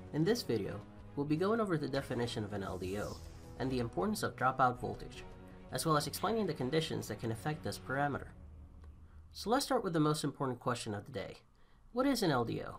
In this video, we'll be going over the definition of an LDO and the importance of dropout voltage, as well as explaining the conditions that can affect this parameter. So let's start with the most important question of the day. What is an LDO?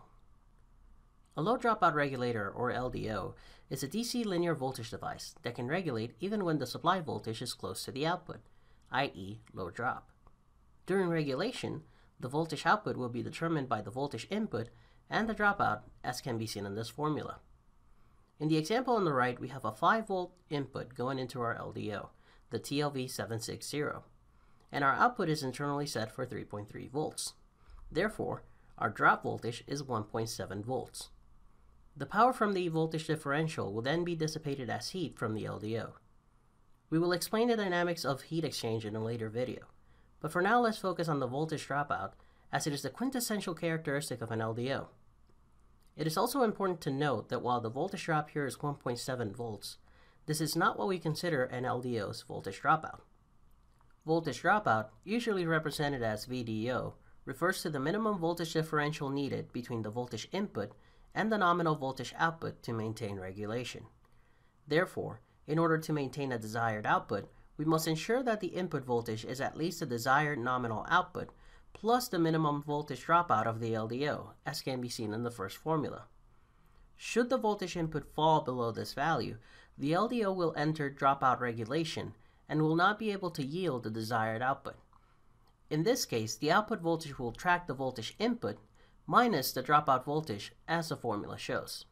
A low dropout regulator, or LDO, is a DC linear voltage device that can regulate even when the supply voltage is close to the output, i.e. low drop. During regulation, the voltage output will be determined by the voltage input and the dropout, as can be seen in this formula. In the example on the right, we have a 5-volt input going into our LDO, the TLV760, and our output is internally set for 3.3 volts. Therefore, our drop voltage is 1.7 volts. The power from the voltage differential will then be dissipated as heat from the LDO. We will explain the dynamics of heat exchange in a later video, but for now let's focus on the voltage dropout, as it is the quintessential characteristic of an LDO. It is also important to note that while the voltage drop here is 1.7 volts, this is not what we consider an LDO's voltage dropout. Voltage dropout, usually represented as VDO, refers to the minimum voltage differential needed between the voltage input and the nominal voltage output to maintain regulation. Therefore, in order to maintain a desired output, we must ensure that the input voltage is at least the desired nominal output plus the minimum voltage dropout of the LDO, as can be seen in the first formula. Should the voltage input fall below this value, the LDO will enter dropout regulation and will not be able to yield the desired output. In this case, the output voltage will track the voltage input minus the dropout voltage, as the formula shows.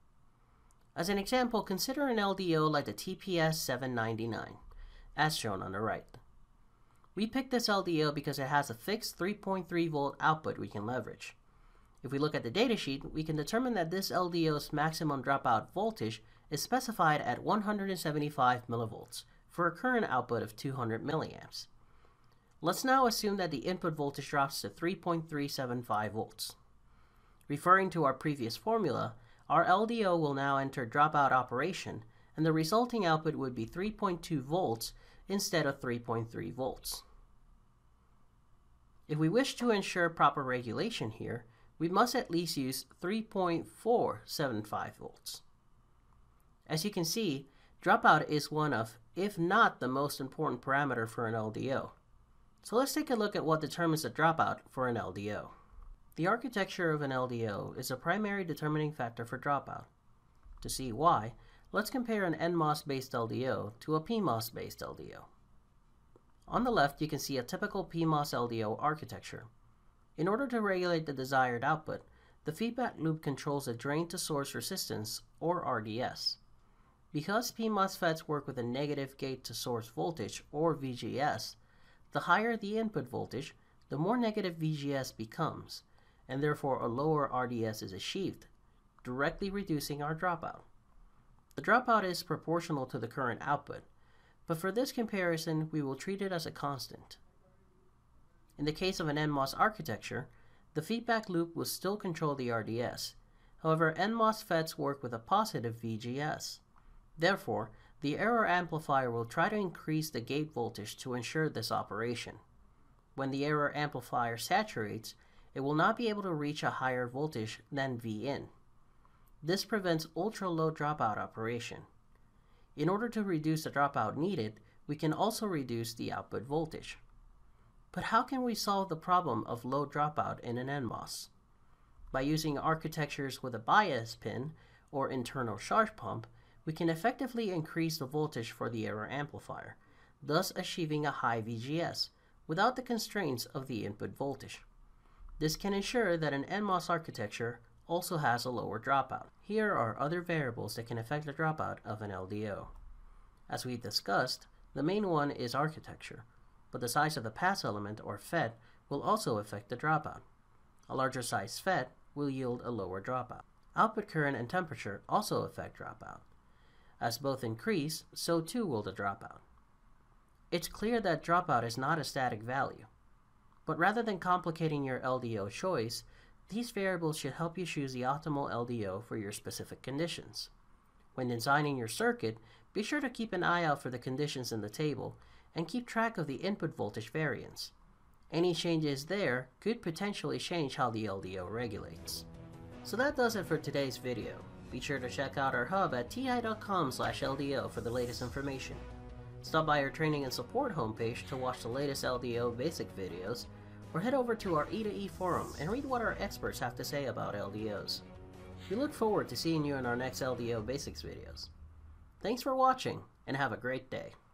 As an example, consider an LDO like the TPS799, as shown on the right. We picked this LDO because it has a fixed 3.3 volt output we can leverage. If we look at the datasheet, we can determine that this LDO's maximum dropout voltage is specified at 175 millivolts for a current output of 200 milliamps. Let's now assume that the input voltage drops to 3.375 volts. Referring to our previous formula, our LDO will now enter dropout operation, and the resulting output would be 3.2 volts instead of 3.3 volts. If we wish to ensure proper regulation here, we must at least use 3.475 volts. As you can see, dropout is one of, if not the most important parameter for an LDO. So let's take a look at what determines the dropout for an LDO. The architecture of an LDO is a primary determining factor for dropout. To see why, let's compare an NMOS-based LDO to a PMOS-based LDO. On the left, you can see a typical PMOS LDO architecture. In order to regulate the desired output, the feedback loop controls the drain-to-source resistance, or RDS. Because PMOS FETs work with a negative gate-to-source voltage, or VGS, the higher the input voltage, the more negative VGS becomes, and therefore a lower RDS is achieved, directly reducing our dropout. The dropout is proportional to the current output, but for this comparison, we will treat it as a constant. In the case of an NMOS architecture, the feedback loop will still control the RDS. However, NMOS FETs work with a positive VGS. Therefore, the error amplifier will try to increase the gate voltage to ensure this operation. When the error amplifier saturates, it will not be able to reach a higher voltage than Vin. This prevents ultra-low dropout operation. In order to reduce the dropout needed, we can also reduce the output voltage. But how can we solve the problem of low dropout in an NMOS? By using architectures with a bias pin, or internal charge pump, we can effectively increase the voltage for the error amplifier, thus achieving a high VGS without the constraints of the input voltage. This can ensure that an NMOS architecture also has a lower dropout. Here are other variables that can affect the dropout of an LDO. As we discussed, the main one is architecture, but the size of the pass element, or FET, will also affect the dropout. A larger size FET will yield a lower dropout. Output current and temperature also affect dropout. As both increase, so too will the dropout. It's clear that dropout is not a static value. But rather than complicating your LDO choice, these variables should help you choose the optimal LDO for your specific conditions. When designing your circuit, be sure to keep an eye out for the conditions in the table and keep track of the input voltage variance. Any changes there could potentially change how the LDO regulates. So that does it for today's video. Be sure to check out our hub at ti.com/LDO for the latest information. Stop by our training and support homepage to watch the latest LDO basic videos, or head over to our E2E forum and read what our experts have to say about LDOs. We look forward to seeing you in our next LDO Basics videos. Thanks for watching, and have a great day.